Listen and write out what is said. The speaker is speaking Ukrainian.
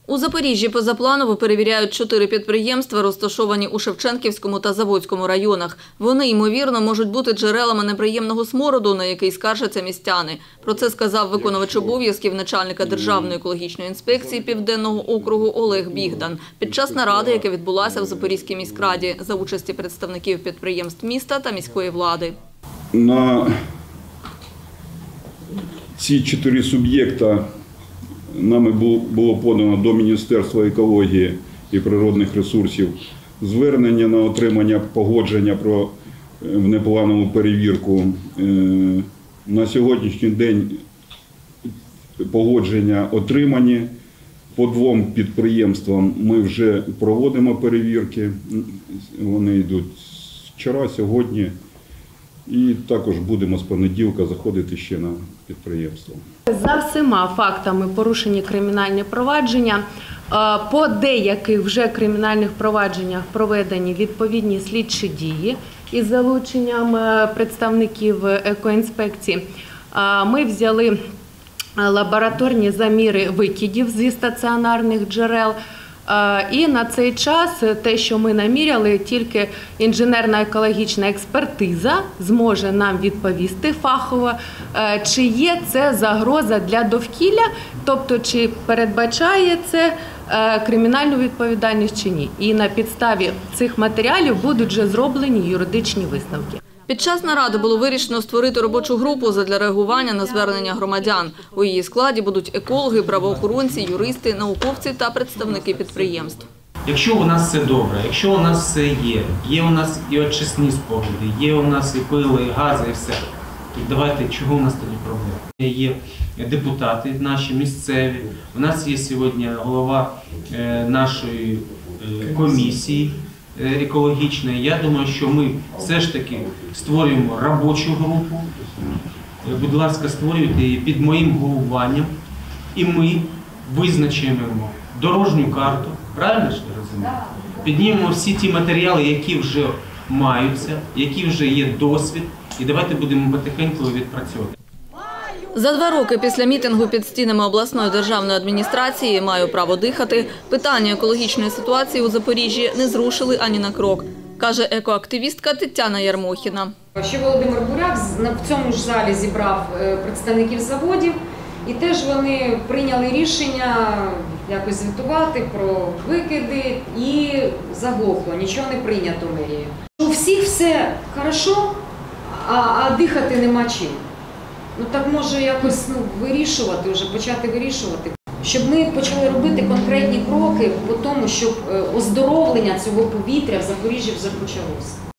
У Запоріжжі позапланово перевіряють 4 підприємства, розташовані у Шевченківському та Заводському районах. Вони, ймовірно, можуть бути джерелами неприємного смороду, на який скаржаться містяни. Про це сказав виконувач обов'язків начальника Державної екологічної інспекції Південного округу Олег Бігдан під час наради, яка відбулася в Запорізькій міськраді за участі представників підприємств міста та міської влади. На ці 4 суб'єкта нами було подано до Міністерства екології і природних ресурсів звернення на отримання погодження про внепланову перевірку. На сьогоднішній день погодження отримані. По 2 підприємствам ми вже проводимо перевірки. Вони йдуть вчора, сьогодні. І також будемо з понеділка заходити ще на підприємство. За всіма фактами порушені кримінальні провадження. По деяких вже кримінальних провадженнях проведені відповідні слідчі дії із залученням представників екоінспекції. Ми взяли лабораторні заміри викидів зі стаціонарних джерел. І на цей час те, що ми наміряли, тільки інженерно-екологічна експертиза зможе нам відповісти фахово, чи є це загроза для довкілля, тобто чи передбачає це кримінальну відповідальність чи ні. І на підставі цих матеріалів будуть вже зроблені юридичні висновки. Під час наради було вирішено створити робочу групу задля реагування на звернення громадян. У її складі будуть екологи, правоохоронці, юристи, науковці та представники підприємств. Якщо у нас все добре, якщо у нас все є у нас і очисні споруди, є у нас і пили, і гази, і все, то давайте, чого у нас тоді проблема? Є депутати наші місцеві, у нас є сьогодні голова нашої комісії екологічної. Я думаю, що ми все ж таки створюємо робочу групу. Будь ласка, створюйте її під моїм головуванням. І ми визначимо дорожню карту. Правильно ж ви розумієте? Піднімемо всі ті матеріали, які вже маються, які вже є досвід. І давайте будемо потихеньку відпрацьовувати. За 2 роки після мітингу під стінами обласної державної адміністрації «Маю право дихати» питання екологічної ситуації у Запоріжжі не зрушили ані на крок, каже екоактивістка Тетяна Ярмохіна. Ще Володимир Буряк в цьому ж залі зібрав представників заводів, і теж вони прийняли рішення якось звітувати про викиди і заглохло, нічого не прийнято мерією. У всіх все хорошо, а дихати нема чим. Так може якось вирішувати, вже почати вирішувати, щоб ми почали робити конкретні кроки по тому, щоб оздоровлення цього повітря в Запоріжжі вже почалося.